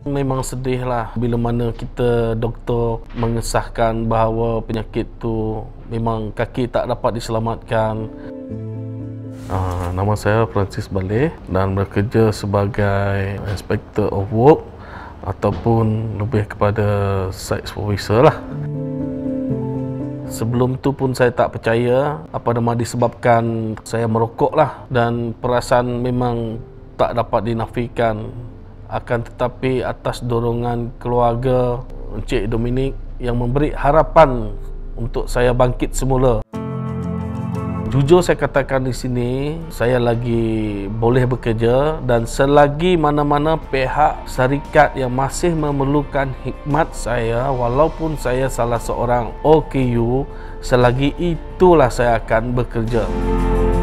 Memang sedih lah bila mana kita doktor mengesahkan bahawa penyakit tu memang kaki tak dapat diselamatkan. Nama saya Francis Baleh dan bekerja sebagai Inspector of Work ataupun lebih kepada Site Supervisor lah. Sebelum tu pun saya tak percaya, apa nama disebabkan saya merokok lah, dan perasaan memang tak dapat dinafikan. Akan tetapi atas dorongan keluarga Encik Dominic yang memberi harapan untuk saya bangkit semula. Jujur saya katakan di sini, saya lagi boleh bekerja, dan selagi mana-mana pihak syarikat yang masih memerlukan khidmat saya, walaupun saya salah seorang OKU, selagi itulah saya akan bekerja.